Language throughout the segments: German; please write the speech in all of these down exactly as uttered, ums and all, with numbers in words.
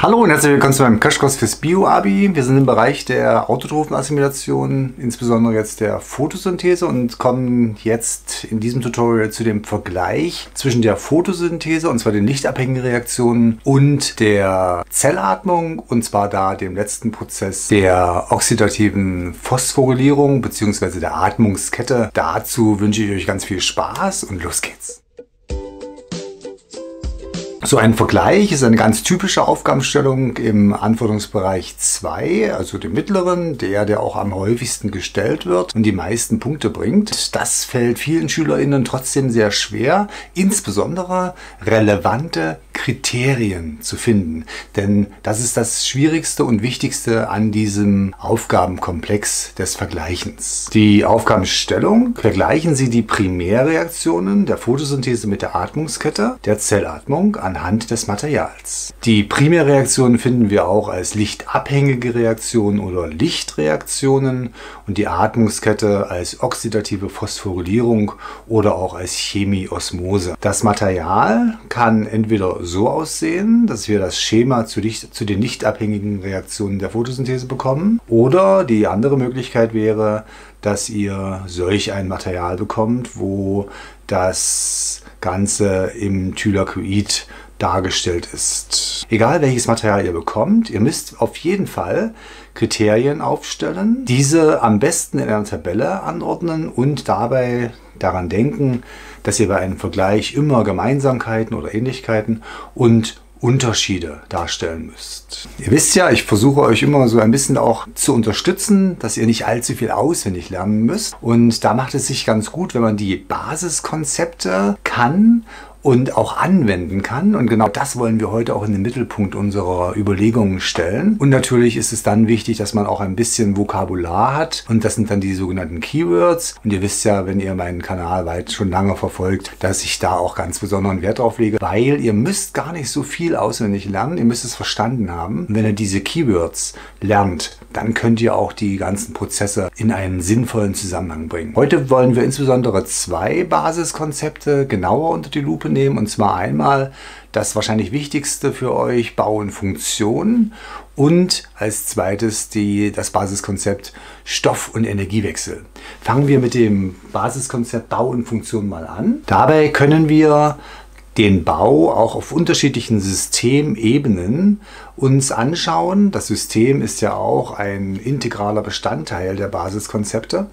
Hallo und herzlich willkommen zu meinem Crashkurs fürs Bio-Abi. Wir sind im Bereich der Autotrophenassimilation, insbesondere jetzt der Photosynthese, und kommen jetzt in diesem Tutorial zu dem Vergleich zwischen der Photosynthese, und zwar den lichtabhängigen Reaktionen, und der Zellatmung, und zwar da dem letzten Prozess der oxidativen Phosphorylierung bzw. der Atmungskette. Dazu wünsche ich euch ganz viel Spaß und los geht's. So ein Vergleich ist eine ganz typische Aufgabenstellung im Anforderungsbereich zwei, also dem mittleren, der, der auch am häufigsten gestellt wird und die meisten Punkte bringt. Das fällt vielen SchülerInnen trotzdem sehr schwer, insbesondere relevante Kriterien zu finden. Denn das ist das Schwierigste und Wichtigste an diesem Aufgabenkomplex des Vergleichens. Die Aufgabenstellung: vergleichen Sie die Primärreaktionen der Photosynthese mit der Atmungskette der Zellatmung anhand des Materials. Die Primärreaktionen finden wir auch als lichtabhängige Reaktionen oder Lichtreaktionen und die Atmungskette als oxidative Phosphorylierung oder auch als Chemieosmose. Das Material kann entweder so aussehen, dass wir das Schema zu, Licht, zu den lichtabhängigen Reaktionen der Photosynthese bekommen, oder die andere Möglichkeit wäre, dass ihr solch ein Material bekommt, wo das Ganze im Thylakoid dargestellt ist. Egal welches Material ihr bekommt, ihr müsst auf jeden Fall Kriterien aufstellen, diese am besten in einer Tabelle anordnen und dabei daran denken, dass ihr bei einem Vergleich immer Gemeinsamkeiten oder Ähnlichkeiten und Unterschiede darstellen müsst. Ihr wisst ja, ich versuche euch immer so ein bisschen auch zu unterstützen, dass ihr nicht allzu viel auswendig lernen müsst. Und da macht es sich ganz gut, wenn man die Basiskonzepte kann und auch anwenden kann. Und genau das wollen wir heute auch in den Mittelpunkt unserer Überlegungen stellen. Und natürlich ist es dann wichtig, dass man auch ein bisschen Vokabular hat. Und das sind dann die sogenannten Keywords. Und ihr wisst ja, wenn ihr meinen Kanal weit schon lange verfolgt, dass ich da auch ganz besonderen Wert drauf lege, weil ihr müsst gar nicht so viel auswendig lernen. Ihr müsst es verstanden haben. Und wenn ihr diese Keywords lernt, dann könnt ihr auch die ganzen Prozesse in einen sinnvollen Zusammenhang bringen. Heute wollen wir insbesondere zwei Basiskonzepte genauer unter die Lupe nehmen, und zwar einmal das wahrscheinlich wichtigste für euch, Bau und Funktion, und als zweites die, das Basiskonzept Stoff- und Energiewechsel. Fangen wir mit dem Basiskonzept Bau und Funktion mal an. Dabei können wir den Bau auch auf unterschiedlichen Systemebenen uns anschauen. Das System ist ja auch ein integraler Bestandteil der Basiskonzepte.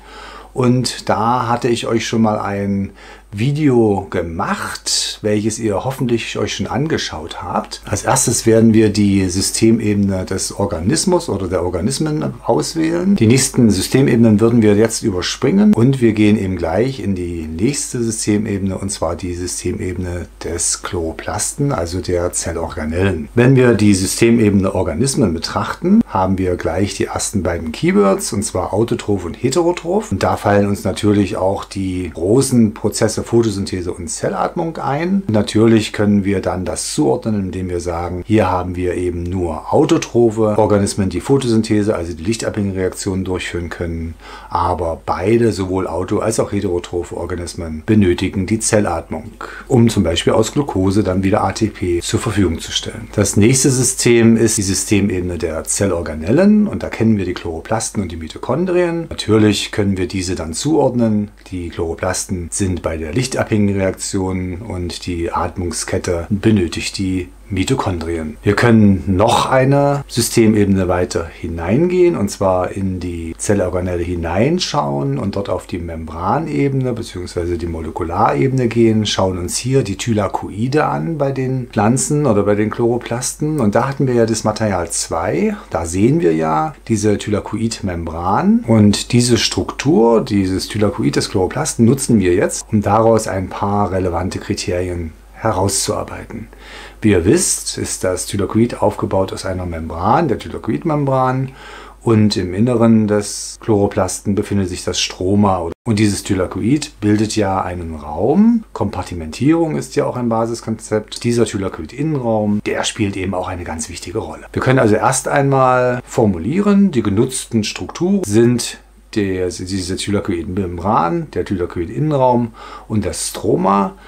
Und da hatte ich euch schon mal ein Video gemacht, welches ihr hoffentlich euch schon angeschaut habt. Als erstes werden wir die Systemebene des Organismus oder der Organismen auswählen. Die nächsten Systemebenen würden wir jetzt überspringen und wir gehen eben gleich in die nächste Systemebene, und zwar die Systemebene des Chloroplasten, also der Zellorganellen. Wenn wir die Systemebene Organismen betrachten, haben wir gleich die ersten beiden Keywords, und zwar autotroph und heterotroph. Und da fallen uns natürlich auch die großen Prozesse Photosynthese und Zellatmung ein. Natürlich können wir dann das zuordnen, indem wir sagen, hier haben wir eben nur autotrophe Organismen, die Photosynthese, also die lichtabhängigen Reaktionen durchführen können, aber beide, sowohl auto- als auch heterotrophe Organismen, benötigen die Zellatmung, um zum Beispiel aus Glucose dann wieder A T P zur Verfügung zu stellen. Das nächste System ist die Systemebene der Zellorganellen, und da kennen wir die Chloroplasten und die Mitochondrien. Natürlich können wir diese dann zuordnen. Die Chloroplasten sind bei der lichtabhängigen Reaktionen und die Atmungskette benötigt die Mitochondrien. Wir können noch eine Systemebene weiter hineingehen, und zwar in die Zellorganelle hineinschauen und dort auf die Membranebene bzw. die Molekularebene gehen, schauen uns hier die Thylakoide an bei den Pflanzen oder bei den Chloroplasten, und da hatten wir ja das Material zwei. Da sehen wir ja diese Thylakoidmembran, und diese Struktur, dieses Thylakoid des Chloroplasten, nutzen wir jetzt, um daraus ein paar relevante Kriterien herauszuarbeiten. Wie ihr wisst, ist das Thylakoid aufgebaut aus einer Membran, der Thylakoidmembran, und im Inneren des Chloroplasten befindet sich das Stroma. Und dieses Thylakoid bildet ja einen Raum. Kompartimentierung ist ja auch ein Basiskonzept. Dieser Thylakoid-Innenraum, der spielt eben auch eine ganz wichtige Rolle. Wir können also erst einmal formulieren, die genutzten Strukturen sind der, diese Thylakoid-Membran, der Thylakoid-Innenraum und das Stroma.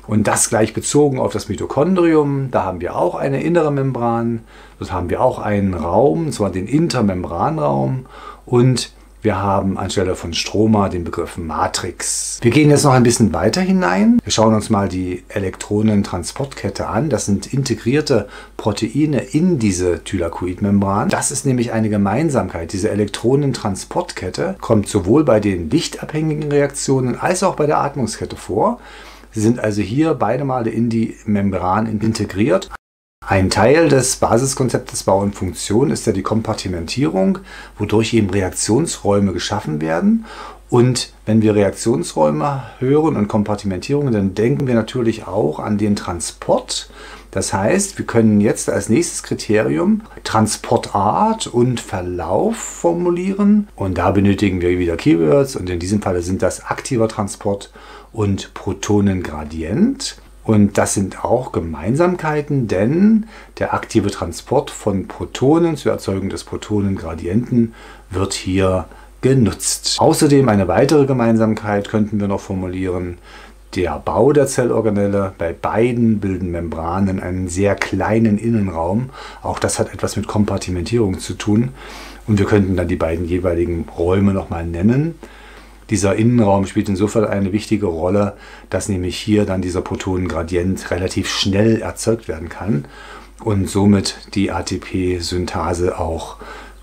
Und das gleich bezogen auf das Mitochondrium. Da haben wir auch eine innere Membran. Dort haben wir auch einen Raum, und zwar den Intermembranraum. Und wir haben anstelle von Stroma den Begriff Matrix. Wir gehen jetzt noch ein bisschen weiter hinein. Wir schauen uns mal die Elektronentransportkette an. Das sind integrierte Proteine in diese Thylakoidmembran. Das ist nämlich eine Gemeinsamkeit. Diese Elektronentransportkette kommt sowohl bei den lichtabhängigen Reaktionen als auch bei der Atmungskette vor. Sie sind also hier beide Male in die Membran integriert. Ein Teil des Basiskonzeptes Bau und Funktion ist ja die Kompartimentierung, wodurch eben Reaktionsräume geschaffen werden. Und wenn wir Reaktionsräume hören und Kompartimentierung, dann denken wir natürlich auch an den Transport. Das heißt, wir können jetzt als nächstes Kriterium Transportart und Verlauf formulieren. Und da benötigen wir wieder Keywords. Und in diesem Fall sind das aktiver Transport und Protonengradient. Und das sind auch Gemeinsamkeiten, denn der aktive Transport von Protonen zur Erzeugung des Protonengradienten wird hier genutzt. Außerdem eine weitere Gemeinsamkeit könnten wir noch formulieren. Der Bau der Zellorganelle, bei beiden bilden Membranen einen sehr kleinen Innenraum. Auch das hat etwas mit Kompartimentierung zu tun. Und wir könnten dann die beiden jeweiligen Räume nochmal nennen. Dieser Innenraum spielt insofern eine wichtige Rolle, dass nämlich hier dann dieser Protonengradient relativ schnell erzeugt werden kann und somit die A T P-Synthase auch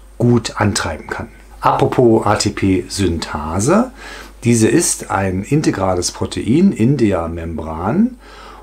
gut antreiben kann. Apropos A T P-Synthase, diese ist ein integrales Protein in der Membran,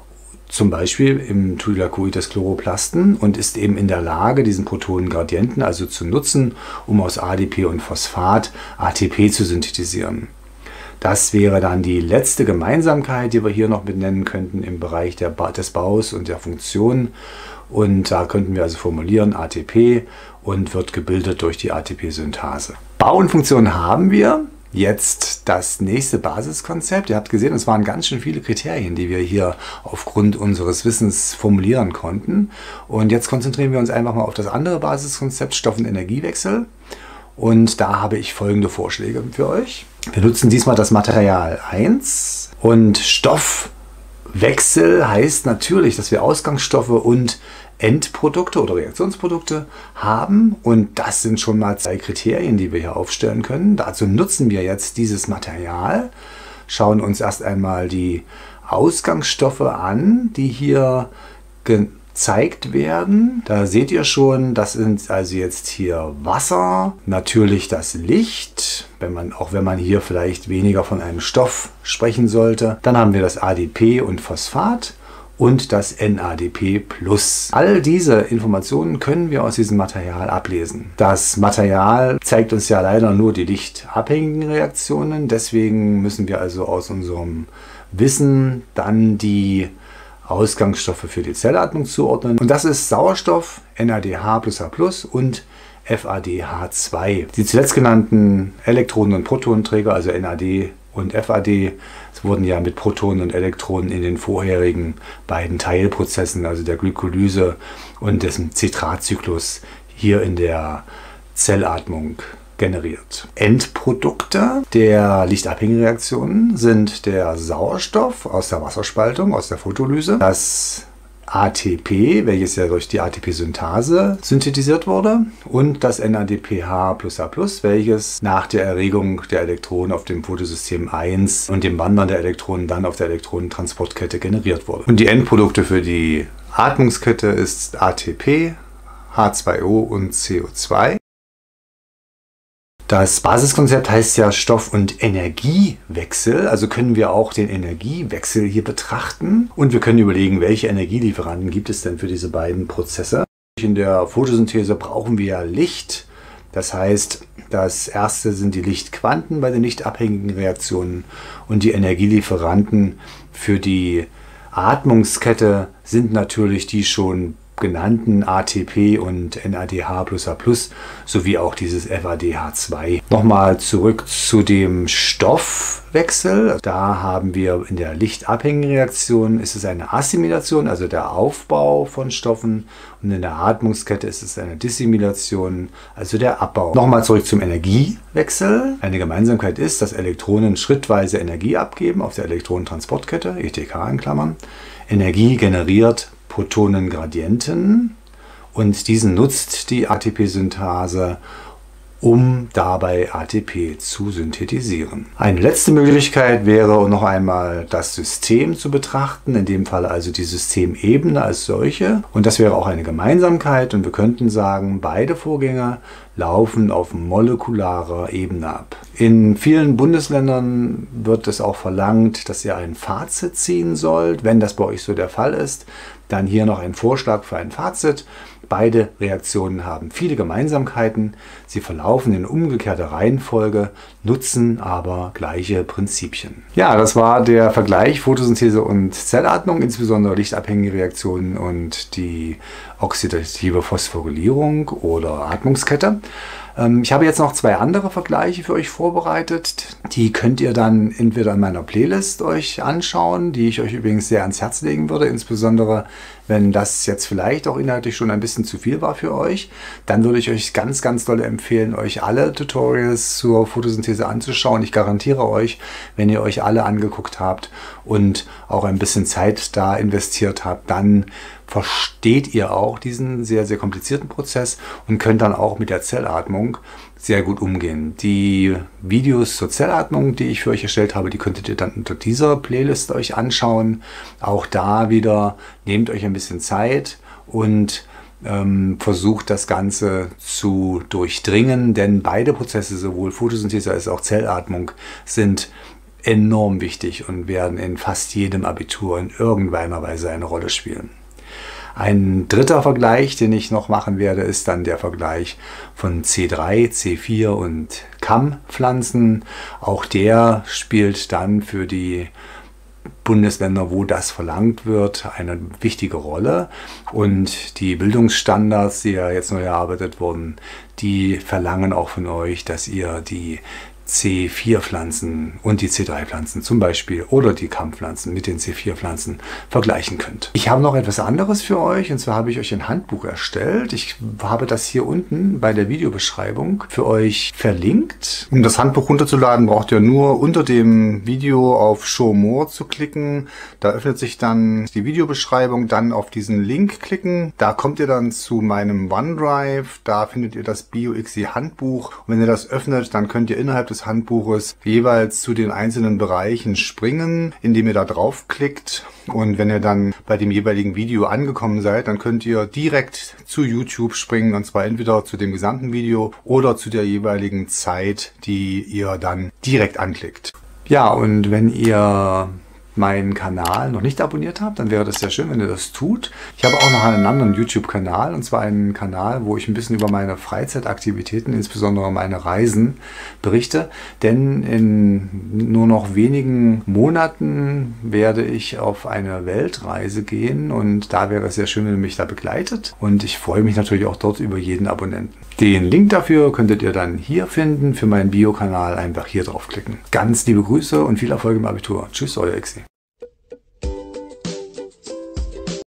zum Beispiel im Thylakoid des Chloroplasten, und ist eben in der Lage, diesen Protonengradienten also zu nutzen, um aus A D P und Phosphat A T P zu synthetisieren. Das wäre dann die letzte Gemeinsamkeit, die wir hier noch benennen könnten im Bereich der ba- des Baus und der Funktion. Und da könnten wir also formulieren A T P und wird gebildet durch die A T P-Synthase. Bau und Funktion haben wir. Jetzt das nächste Basiskonzept. Ihr habt gesehen, es waren ganz schön viele Kriterien, die wir hier aufgrund unseres Wissens formulieren konnten. Und jetzt konzentrieren wir uns einfach mal auf das andere Basiskonzept, Stoff- und Energiewechsel. Und da habe ich folgende Vorschläge für euch. Wir nutzen diesmal das Material eins. Und Stoffwechsel heißt natürlich, dass wir Ausgangsstoffe und Endprodukte oder Reaktionsprodukte haben, und das sind schon mal zwei Kriterien, die wir hier aufstellen können. Dazu nutzen wir jetzt dieses Material, schauen uns erst einmal die Ausgangsstoffe an, die hier gezeigt werden. Da seht ihr schon, das sind also jetzt hier Wasser, natürlich das Licht, wenn man, auch wenn man hier vielleicht weniger von einem Stoff sprechen sollte. Dann haben wir das A D P und Phosphat und das N A D P plus. All diese Informationen können wir aus diesem Material ablesen. Das Material zeigt uns ja leider nur die lichtabhängigen Reaktionen, deswegen müssen wir also aus unserem Wissen dann die Ausgangsstoffe für die Zellatmung zuordnen. Und das ist Sauerstoff, N A D H plus H plus und F A D H zwei. Die zuletzt genannten Elektronen- und Protonenträger, also N A D und F A D, wurden ja mit Protonen und Elektronen in den vorherigen beiden Teilprozessen, also der Glykolyse und dessen Citratzyklus, hier in der Zellatmung generiert. Endprodukte der lichtabhängigen Reaktionen sind der Sauerstoff aus der Wasserspaltung, aus der Photolyse, das A T P, welches ja durch die A T P-Synthase synthetisiert wurde, und das N A D P H plus H plus, welches nach der Erregung der Elektronen auf dem Photosystem eins und dem Wandern der Elektronen dann auf der Elektronentransportkette generiert wurde. Und die Endprodukte für die Atmungskette ist A T P, H zwei O und C O zwei. Das Basiskonzept heißt ja Stoff- und Energiewechsel, also können wir auch den Energiewechsel hier betrachten und wir können überlegen, welche Energielieferanten gibt es denn für diese beiden Prozesse. In der Photosynthese brauchen wir ja Licht, das heißt, das erste sind die Lichtquanten bei den lichtabhängigen Reaktionen und die Energielieferanten für die Atmungskette sind natürlich die schon genannten A T P und N A D H plus A plus sowie auch dieses F A D H zwei. Nochmal zurück zu dem Stoffwechsel. Da haben wir in der lichtabhängigen Reaktion ist es eine Assimilation, also der Aufbau von Stoffen, und in der Atmungskette ist es eine Dissimilation, also der Abbau. Nochmal zurück zum Energiewechsel. Eine Gemeinsamkeit ist, dass Elektronen schrittweise Energie abgeben auf der Elektronentransportkette, E T K in Klammern. Energie generiert Protonengradienten und diesen nutzt die A T P-Synthase, um dabei A T P zu synthetisieren. Eine letzte Möglichkeit wäre noch einmal das System zu betrachten, in dem Fall also die Systemebene als solche. Und das wäre auch eine Gemeinsamkeit und wir könnten sagen, beide Vorgänge laufen auf molekularer Ebene ab. In vielen Bundesländern wird es auch verlangt, dass ihr ein Fazit ziehen sollt. Wenn das bei euch so der Fall ist, dann hier noch ein Vorschlag für ein Fazit. Beide Reaktionen haben viele Gemeinsamkeiten. Sie verlaufen in umgekehrter Reihenfolge, nutzen aber gleiche Prinzipien. Ja, das war der Vergleich Photosynthese und Zellatmung, insbesondere lichtabhängige Reaktionen und die oxidative Phosphorylierung oder Atmungskette. Ich habe jetzt noch zwei andere Vergleiche für euch vorbereitet. Die könnt ihr dann entweder in meiner Playlist euch anschauen, die ich euch übrigens sehr ans Herz legen würde, insbesondere wenn das jetzt vielleicht auch inhaltlich schon ein bisschen zu viel war für euch. Dann würde ich euch ganz, ganz doll empfehlen, euch alle Tutorials zur Photosynthese anzuschauen. Ich garantiere euch, wenn ihr euch alle angeguckt habt und auch ein bisschen Zeit da investiert habt, dann versteht ihr auch diesen sehr, sehr komplizierten Prozess und könnt dann auch mit der Zellatmung sehr gut umgehen. Die Videos zur Zellatmung, die ich für euch erstellt habe, die könntet ihr dann unter dieser Playlist euch anschauen. Auch da wieder nehmt euch ein bisschen Zeit und ähm, versucht das Ganze zu durchdringen, denn beide Prozesse, sowohl Photosynthese als auch Zellatmung, sind enorm wichtig und werden in fast jedem Abitur in irgendeiner Weise eine Rolle spielen. Ein dritter Vergleich, den ich noch machen werde, ist dann der Vergleich von C drei, C vier und Kammpflanzen. Auch der spielt dann für die Bundesländer, wo das verlangt wird, eine wichtige Rolle. Und die Bildungsstandards, die ja jetzt neu erarbeitet wurden, die verlangen auch von euch, dass ihr die C vier Pflanzen und die C drei Pflanzen zum Beispiel oder die Kammpflanzen mit den C vier Pflanzen vergleichen könnt. Ich habe noch etwas anderes für euch, und zwar habe ich euch ein Handbuch erstellt. Ich habe das hier unten bei der Videobeschreibung für euch verlinkt. Um das Handbuch runterzuladen, braucht ihr nur unter dem Video auf Show More zu klicken. Da öffnet sich dann die Videobeschreibung, dann auf diesen Link klicken. Da kommt ihr dann zu meinem OneDrive. Da findet ihr das BioXE Handbuch. Und wenn ihr das öffnet, dann könnt ihr innerhalb des Handbuches jeweils zu den einzelnen Bereichen springen, indem ihr da draufklickt. Und wenn ihr dann bei dem jeweiligen Video angekommen seid, dann könnt ihr direkt zu YouTube springen, und zwar entweder zu dem gesamten Video oder zu der jeweiligen Zeit, die ihr dann direkt anklickt. Ja, und wenn ihr meinen Kanal noch nicht abonniert habt, dann wäre das sehr schön, wenn ihr das tut. Ich habe auch noch einen anderen YouTube-Kanal, und zwar einen Kanal, wo ich ein bisschen über meine Freizeitaktivitäten, insbesondere meine Reisen, berichte. Denn in nur noch wenigen Monaten werde ich auf eine Weltreise gehen, und da wäre es sehr schön, wenn ihr mich da begleitet. Und ich freue mich natürlich auch dort über jeden Abonnenten. Den Link dafür könntet ihr dann hier finden. Für meinen Bio-Kanal einfach hier draufklicken. Ganz liebe Grüße und viel Erfolg im Abitur. Tschüss, euer Exi.